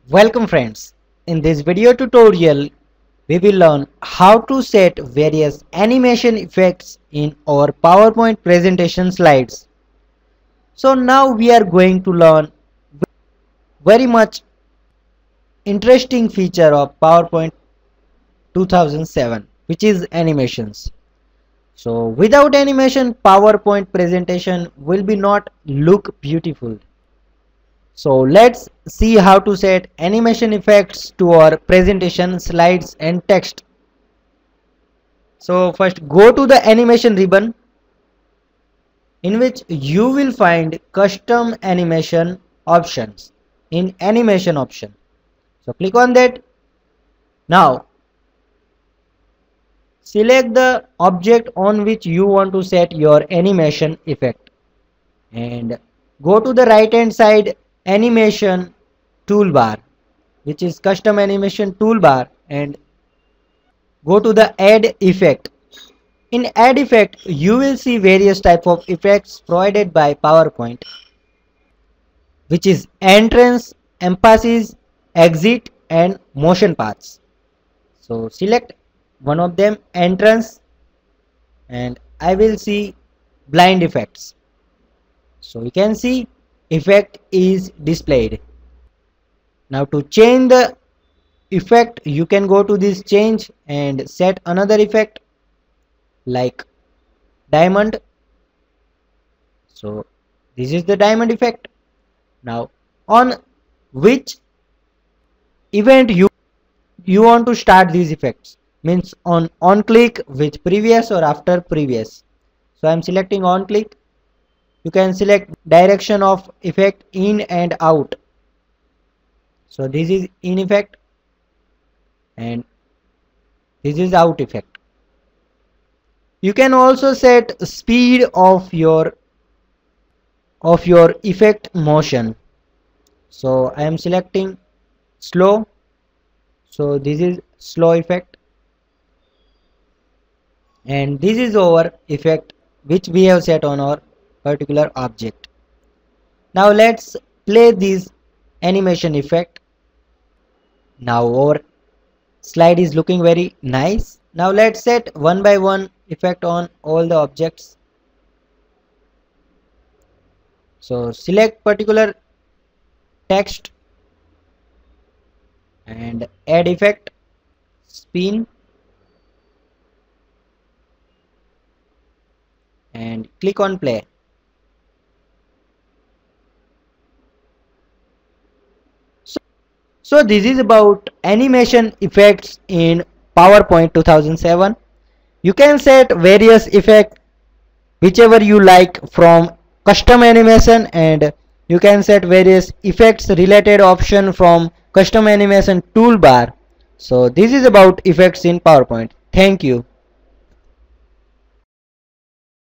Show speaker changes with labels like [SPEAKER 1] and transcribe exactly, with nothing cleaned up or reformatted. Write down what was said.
[SPEAKER 1] Welcome friends. In this video tutorial, we will learn how to set various animation effects in our PowerPoint presentation slides. So now we are going to learn very much interesting feature of PowerPoint two thousand seven, which is animations. So without animation, PowerPoint presentation will be not look beautiful. So let's see how to set animation effects to our presentation slides and text. So first go to the animation ribbon, in which you will find custom animation options in animation option. So click on that. Now select the object on which you want to set your animation effect and go to the right hand side animation toolbar, which is custom animation toolbar, and go to the add effect. In add effect you will see various type of effects provided by PowerPoint, which is entrance, emphasis, exit and motion paths. So select one of them, entrance, and I will see blind effects. So you can see effect is displayed. Now to change the effect you can go to this change and set another effect like diamond. So this is the diamond effect. Now on which event you you want to start these effects, means on on click, with previous or after previous. So I am selecting on click. You can select direction of effect in and out. So this is in effect and this is out effect. You can also set speed of your of your effect motion. So I am selecting slow. So this is slow effect, and this is our effect which we have set on our particular object. Now let's play this animation effect. Now our slide is looking very nice. Now let's set one by one effect on all the objects. So select particular text and add effect, spin, and click on play. So, so this is about animation effects in PowerPoint two thousand seven. You can set various effects whichever you like from custom animation, and you can set various effects related option from custom animation toolbar. So this is about effects in PowerPoint. Thank you.